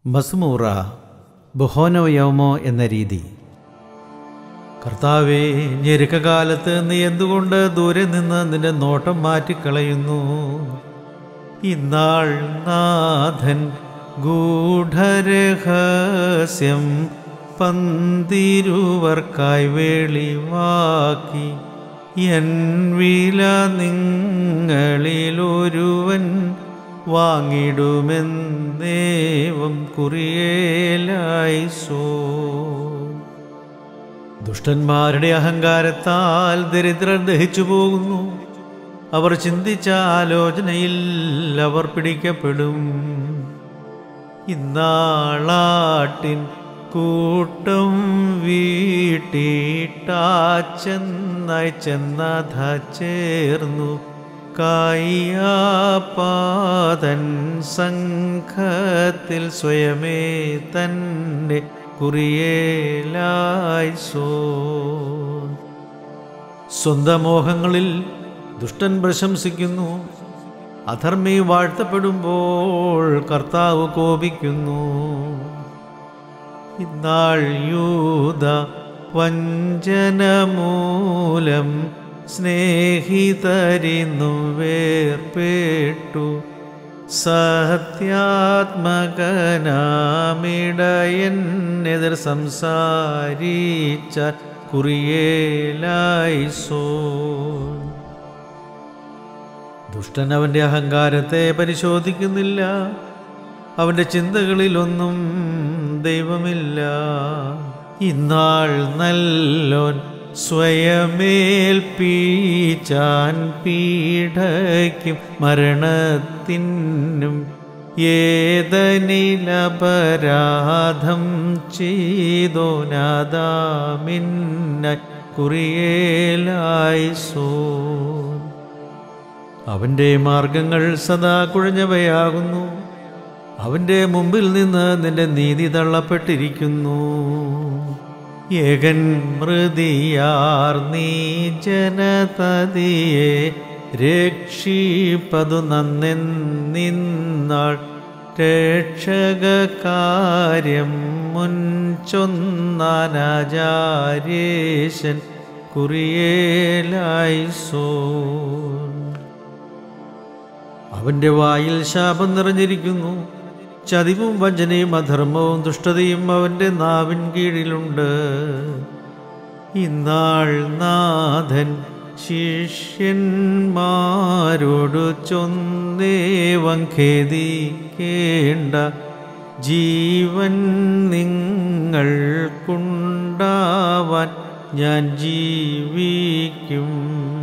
മസ്മൂറ ബഹോനോ യൗമോ എന്ന രീതി. കർത്താവേ, ഞെരുക്കകാലത്ത് നീ എന്തുകൊണ്ട് ദൂരെ നിന്ന് നിന്റെ നോട്ടം മാറ്റിക്കളയുന്നു? ഇന്നാൾ നാഥൻ ഗൂഢരഹസ്യം പന്തിരുവർക്കായി വെളിവാക്കി. എൻ വില നിങ്ങളിലൊരുവൻ വാങ്ങിടുമെന്നേവം കുറിയേലായിസോ. ദുഷ്ടന്മാരുടെ അഹങ്കാരത്താൽ ദരിദ്രർ ദഹിച്ചു പോകുന്നു. അവർ ചിന്തിച്ച ആലോചനയിൽ അവർ പിടിക്കപ്പെടും. ഇന്നാളാട്ടിൻ കൂട്ടം വീട്ടിട്ടാച്ചെന്നായി ചെന്നധ ചേർന്നു. കായ്യാപാതൻ സംഘത്തിൽ സ്വയമേ തന്നെ കുറിയേലായിസോ. സ്വന്തം മോഹങ്ങളിൽ ദുഷ്ടൻ പ്രശംസിക്കുന്നു. അധർമ്മി വാഴ്ത്തപ്പെടുമ്പോൾ കർത്താവ് കോപിക്കുന്നു. ഇന്നാൾ യൂദ വഞ്ചന മൂലം സ്നേഹിതരിന്നു വേർപെട്ടു. സത്യാത്മകനാമിടയനെതിർ സംസാരിച്ച കുറിയേലായിസോ. ദുഷ്ടൻ അവൻ്റെ അഹങ്കാരത്തെ പരിശോധിക്കുന്നില്ല. അവൻ്റെ ചിന്തകളിലൊന്നും ദൈവമില്ല. ഇന്നാൾ നല്ലോൻ സ്വയമേൽപ്പിച്ചാൻ പീഡയ്ക്കും മരണത്തിനും ഏതനിലപരാധം ചെയ്തോനാദാമിന്ന കുറിയേലായിസോ. അവൻ്റെ മാർഗങ്ങൾ സദാ കുഴഞ്ഞവയാകുന്നു. അവൻ്റെ മുമ്പിൽ നിന്ന് നിന്റെ നീതി തള്ളപ്പെട്ടിരിക്കുന്നു. ഏകൻ മൃതിയാർ നീ ജനതതിയെ രക്ഷിപ്പതു നന്നെന്നിന്നാൾ. രക്ഷകാര്യം മുൻചൊന്നാനാചാര്യേശൻ കുറിയേലായിസോ. അവൻ്റെ വായിൽ ശാപം നിറഞ്ഞിരിക്കുന്നു. ചതിവും വഞ്ചനയും അധർമ്മവും ദുഷ്ടതയും അവൻ്റെ നാവിൻ കീഴിലുണ്ട്. ഇന്നാൾ നാഥൻ ശിഷ്യന്മാരോടു ചൊന്നേവം ഖേദിക്കേണ്ട. ജീവൻ നിങ്ങൾക്കുണ്ടാവാൻ ഞാൻ ജീവിക്കും.